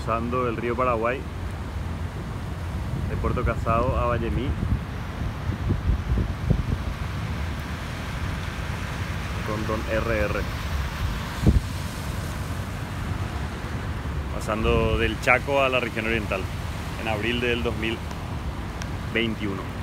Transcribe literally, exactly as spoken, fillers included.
cruzando el río Paraguay de Puerto Casado a Vallemí con Don R R, pasando del Chaco a la región oriental en abril del dos mil veintiuno.